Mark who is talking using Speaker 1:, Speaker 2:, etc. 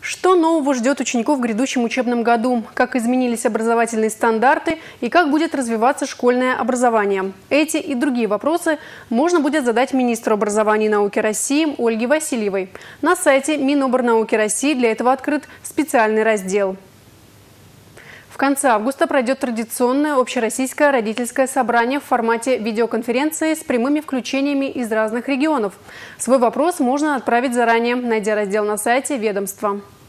Speaker 1: Что нового ждет учеников в грядущем учебном году? Как изменились образовательные стандарты и как будет развиваться школьное образование? Эти и другие вопросы можно будет задать министру образования и науки России Ольге Васильевой. На сайте Миноборнауки России для этого открыт специальный раздел. В конце августа пройдет традиционное общероссийское родительское собрание в формате видеоконференции с прямыми включениями из разных регионов. Свой вопрос можно отправить заранее, найдя раздел на сайте ведомства.